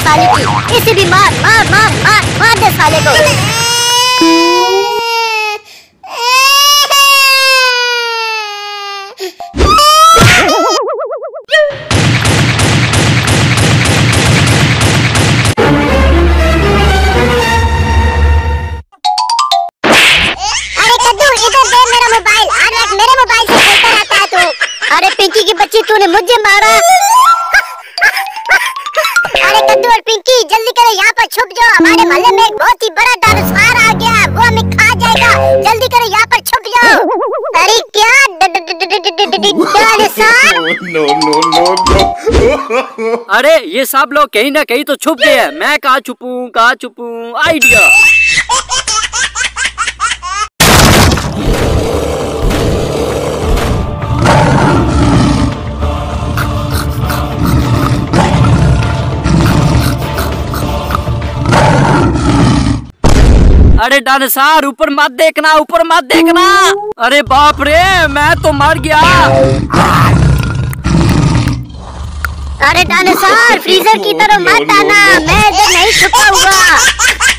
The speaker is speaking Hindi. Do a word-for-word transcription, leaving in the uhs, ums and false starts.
साले की, इसे भी मार मार मार मार मार दे साले को। अरे पिंकी की बच्ची, तूने मुझे मारा। अरे कद्दू और पिंकी जल्दी करो, यहाँ पर छुप जाओ, हमारे मोहल्ले में एक बहुत ही बड़ा डायनासोर आ गया, वो हमें खा जाएगा। जल्दी करो, यहाँ पर छुप जाओ। अरे क्या डायनासोर? अरे ये सब लोग कहीं ना कहीं तो छुप गए हैं, मैं कहाँ छुपूं कहाँ छुपूं? आइडिया। अरे डायनासोर ऊपर मत देखना, ऊपर मत देखना। अरे बाप रे, मैं तो मर गया। अरे डायनासोर फ्रीजर की तरफ मत आना, मैं इधर नहीं छुपा हुआ।